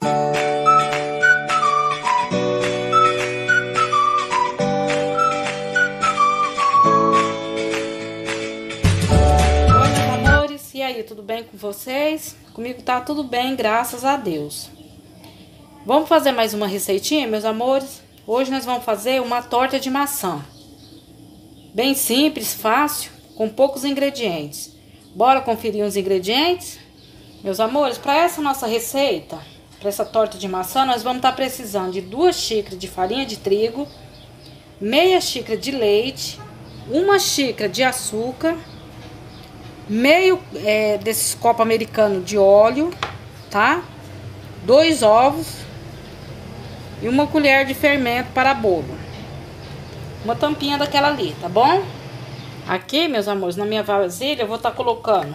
E aí, tudo bem com vocês? Comigo tá tudo bem, graças a Deus. Vamos fazer mais uma receitinha, meus amores? Hoje nós vamos fazer uma torta de maçã. Bem simples, fácil, com poucos ingredientes. Bora conferir os ingredientes? Meus amores, para essa nossa receita, para essa torta de maçã, nós vamos estar precisando de 2 xícaras de farinha de trigo, meia xícara de leite, 1 xícara de açúcar, meio desses copo americano de óleo, tá? 2 ovos e 1 colher de fermento para bolo. Uma tampinha daquela ali, tá bom? Aqui, meus amores, na minha vasilha eu vou estar colocando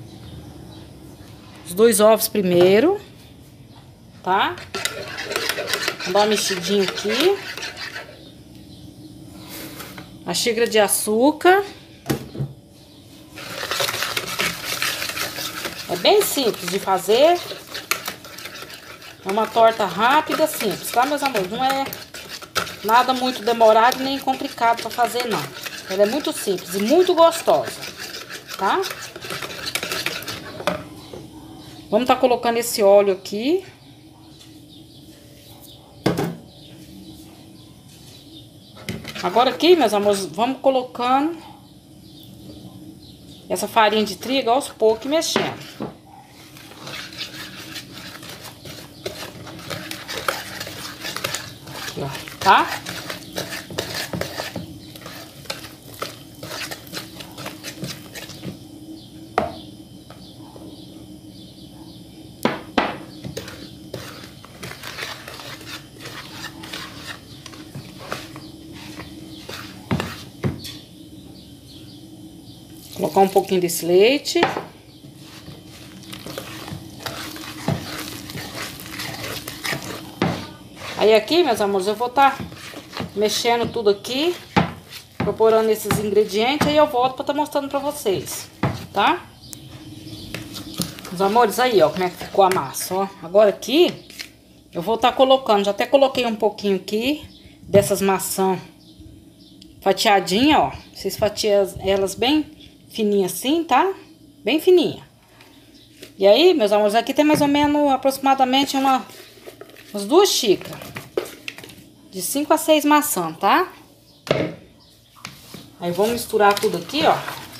os 2 ovos primeiro, tá? Vou dar uma mexidinha aqui. A xícara de açúcar. É bem simples de fazer. É uma torta rápida, simples, tá, meus amores? Não é nada muito demorado nem complicado pra fazer, não. Ela é muito simples e muito gostosa, tá? Vamos tá colocando esse óleo aqui. Agora aqui, meus amores, vamos colocando essa farinha de trigo aos poucos, mexendo. Aqui, ó, tá? Colocar um pouquinho desse leite. Aí aqui, meus amores, eu vou estar mexendo tudo aqui, incorporando esses ingredientes, aí eu volto para estar mostrando para vocês, tá? Meus amores, aí, ó, como é que ficou a massa, ó. Agora aqui, eu vou estar colocando, já até coloquei um pouquinho aqui dessas maçãs fatiadinhas, ó. Vocês fatiam elas bem fininha assim, tá? Bem fininha. E aí, meus amores, aqui tem mais ou menos aproximadamente umas 2 xícaras. De 5 a 6 maçãs, tá? Aí vamos misturar tudo aqui, ó.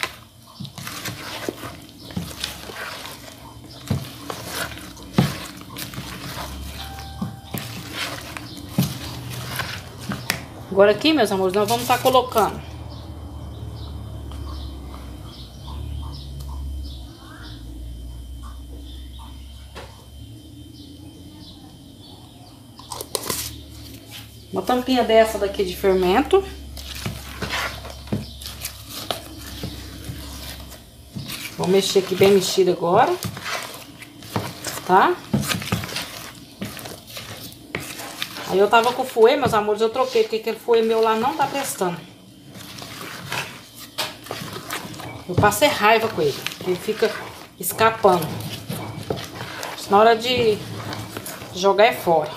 Agora aqui, meus amores, nós vamos estar colocando uma tampinha dessa daqui de fermento. Vou mexer aqui bem mexido agora, tá? Aí eu tava com o fouet, meus amores, eu troquei, porque aquele fouet meu lá não tá prestando. Eu passei raiva com ele, ele fica escapando. Na hora de jogar é fora.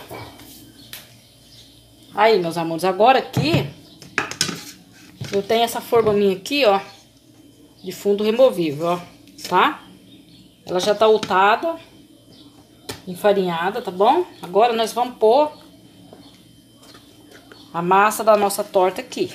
Aí, meus amores, agora aqui eu tenho essa forma minha aqui, ó, de fundo removível, ó, tá? Ela já tá untada, enfarinhada, tá bom? Agora nós vamos pôr a massa da nossa torta aqui.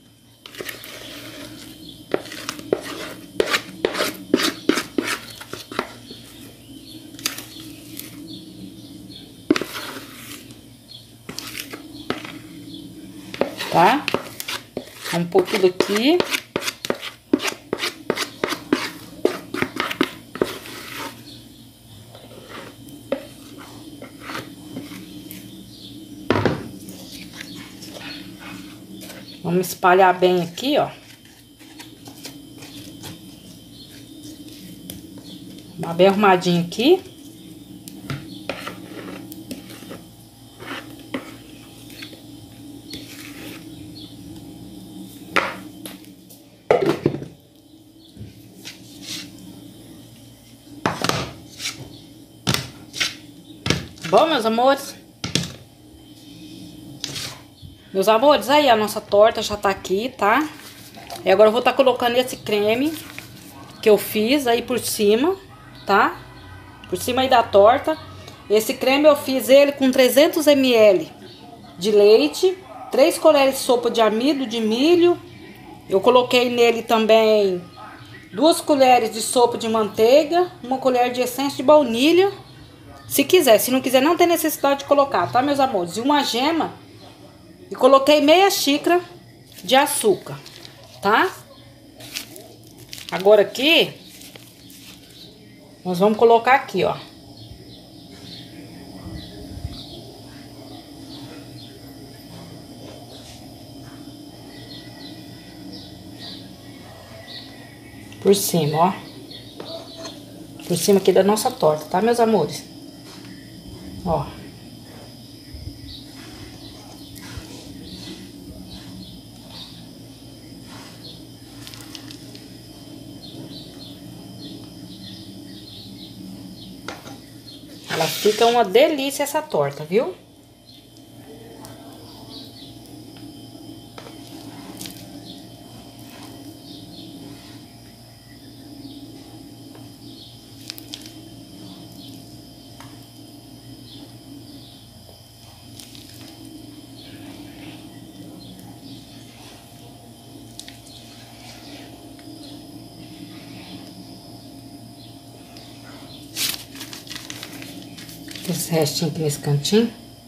Tá? Vamos pôr tudo aqui. Vamos espalhar bem aqui, ó. Bem arrumadinho aqui. bom, meus amores? Meus amores, aí a nossa torta já tá aqui, tá? E agora eu vou estar colocando esse creme que eu fiz aí por cima, tá? Por cima aí da torta. Esse creme eu fiz ele com 300 ml de leite, 3 colheres de sopa de amido de milho. Eu coloquei nele também 2 colheres de sopa de manteiga, 1 colher de essência de baunilha. Se quiser, se não quiser não tem necessidade de colocar, tá, meus amores? E uma gema. E coloquei meia xícara de açúcar, tá? Agora aqui, nós vamos colocar aqui, ó. Por cima, ó. Por cima aqui da nossa torta, tá, meus amores? Ó. Ela fica uma delícia essa torta, viu? Esse restinho aqui nesse cantinho.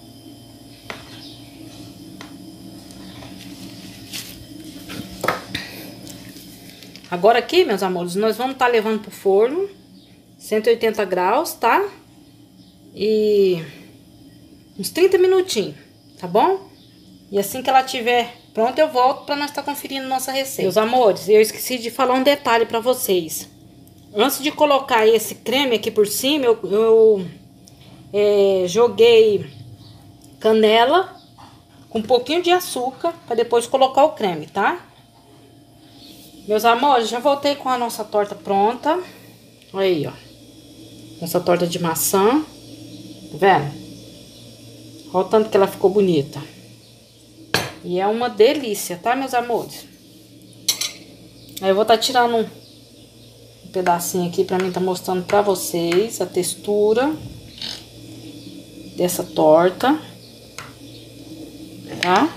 Agora aqui, meus amores, nós vamos estar levando pro forno, 180 graus, tá? E uns 30 minutinhos, tá bom? E assim que ela estiver pronta, eu volto pra nós estar conferindo nossa receita. Meus amores, eu esqueci de falar um detalhe pra vocês. Antes de colocar esse creme aqui por cima, eu joguei canela com um pouquinho de açúcar para depois colocar o creme, tá? Meus amores, já voltei com a nossa torta pronta. Olha aí, ó. Nossa torta de maçã. Tá vendo? Olha o tanto que ela ficou bonita. E é uma delícia, tá, meus amores? Aí eu vou estar tirando um pedacinho aqui pra mim tá mostrando pra vocês a textura dessa torta, tá?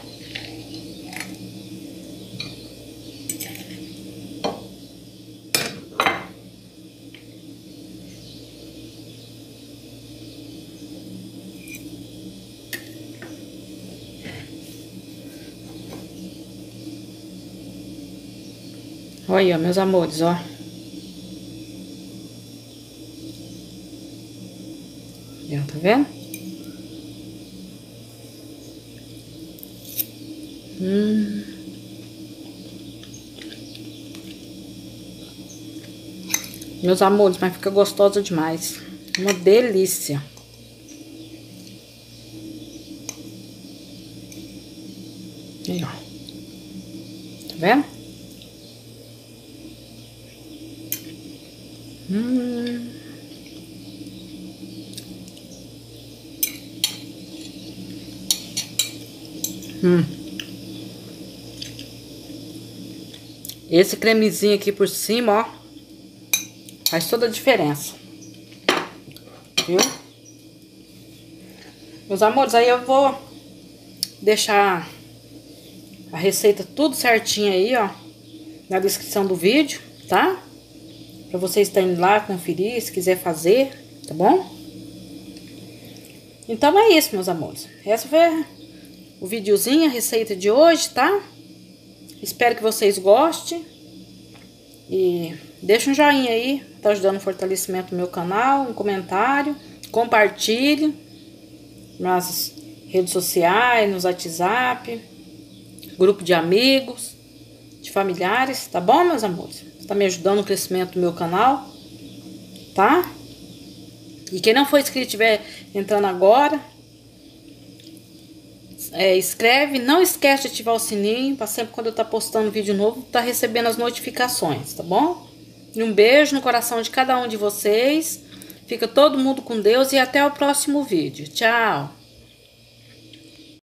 Olha aí, meus amores, ó. Tá vendo? Meus amores, mas fica gostosa demais. Uma delícia. Aí, ó. Tá vendo? Esse cremezinho aqui por cima, ó, faz toda a diferença. Viu? Meus amores, aí eu vou deixar a receita tudo certinho aí, ó, na descrição do vídeo, tá? Pra vocês estarem lá, conferir, se quiser fazer, tá bom? Então é isso, meus amores. Essa foi o videozinho, a receita de hoje, tá? Espero que vocês gostem. E deixa um joinha aí, tá ajudando no fortalecimento do meu canal, um comentário, compartilhe nas redes sociais, no WhatsApp, grupo de amigos, de familiares, tá bom, meus amores? Tá me ajudando no crescimento do meu canal, tá? E quem não for inscrito, estiver entrando agora, inscreve, não esquece de ativar o sininho, para sempre quando eu tá postando vídeo novo, tá recebendo as notificações, tá bom? E um beijo no coração de cada um de vocês. Fica todo mundo com Deus e até o próximo vídeo. Tchau!